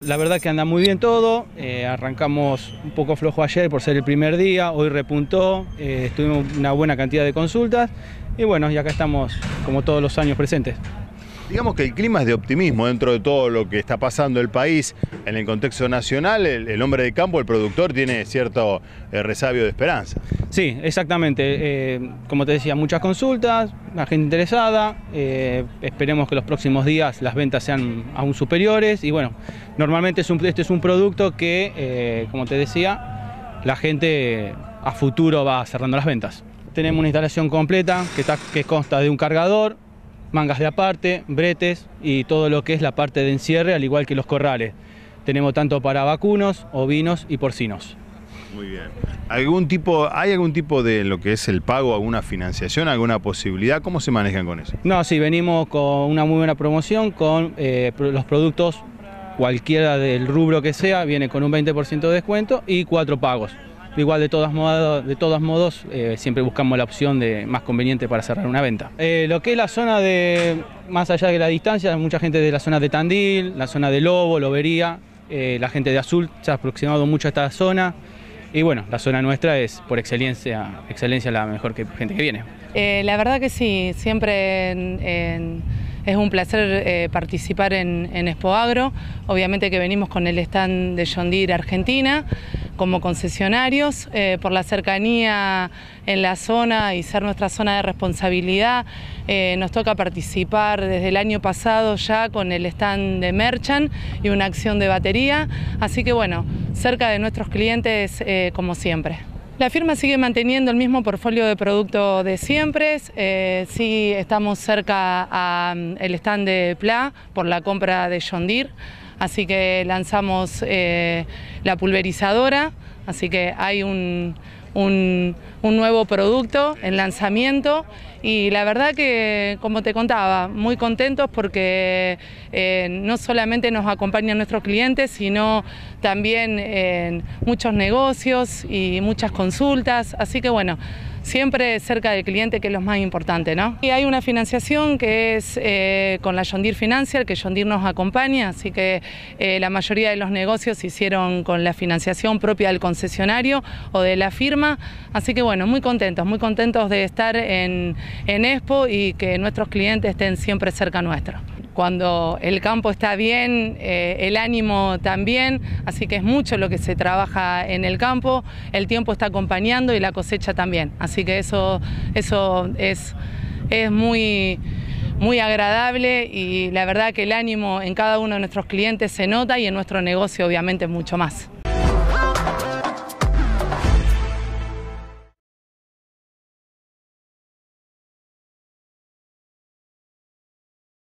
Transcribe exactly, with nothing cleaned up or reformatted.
La verdad que anda muy bien todo, eh, arrancamos un poco flojo ayer por ser el primer día, hoy repuntó, eh, tuvimos una buena cantidad de consultas y bueno, y acá estamos como todos los años presentes. Digamos que el clima es de optimismo dentro de todo lo que está pasando el país en el contexto nacional. El, el hombre de campo, el productor, tiene cierto eh, resabio de esperanza. Sí, exactamente. Eh, como te decía, muchas consultas, la gente interesada. Eh, esperemos que los próximos días las ventas sean aún superiores. Y bueno, normalmente es un, este es un producto que, eh, como te decía, la gente a futuro va cerrando las ventas. Tenemos una instalación completa que, está, que consta de un cargador, mangas de aparte, bretes y todo lo que es la parte de encierre, al igual que los corrales. Tenemos tanto para vacunos, ovinos y porcinos. Muy bien. ¿Algún tipo, ¿Hay algún tipo de lo que es el pago, alguna financiación, alguna posibilidad? ¿Cómo se manejan con eso? No, sí, venimos con una muy buena promoción con eh, los productos, cualquiera del rubro que sea, viene con un veinte por ciento de descuento y cuatro pagos. Igual de todos modos, de todos modos eh, siempre buscamos la opción de más conveniente para cerrar una venta. Eh, lo que es la zona de, más allá de la distancia, mucha gente de la zona de Tandil, la zona de Lobo, Lobería, eh, la gente de Azul se ha aproximado mucho a esta zona. Y bueno, la zona nuestra es por excelencia, excelencia la mejor que, gente que viene. Eh, la verdad que sí, siempre en, en, es un placer eh, participar en, en Expo Agro. Obviamente que venimos con el stand de John Deere Argentina como concesionarios, eh, por la cercanía en la zona y ser nuestra zona de responsabilidad. Eh, nos toca participar desde el año pasado ya con el stand de Merchant y una acción de batería, así que bueno, cerca de nuestros clientes eh, como siempre. La firma sigue manteniendo el mismo portfolio de producto de siempre, eh, sí estamos cerca al stand de P L A por la compra de John Deere, así que lanzamos eh, la pulverizadora, así que hay un, un, un nuevo producto en lanzamiento y la verdad que, como te contaba, muy contentos porque eh, no solamente nos acompañan nuestros clientes, sino también eh, muchos negocios y muchas consultas, así que bueno, siempre cerca del cliente, que es lo más importante, ¿no? Y hay una financiación que es eh, con la John Deere Financial, que John Deere nos acompaña, así que eh, la mayoría de los negocios se hicieron con la financiación propia del concesionario o de la firma, así que bueno, muy contentos, muy contentos de estar en, en Expo y que nuestros clientes estén siempre cerca nuestro. Cuando el campo está bien, eh, el ánimo también, así que es mucho lo que se trabaja en el campo, el tiempo está acompañando y la cosecha también, así que eso, eso es, es muy, muy agradable y la verdad que el ánimo en cada uno de nuestros clientes se nota y en nuestro negocio obviamente mucho más.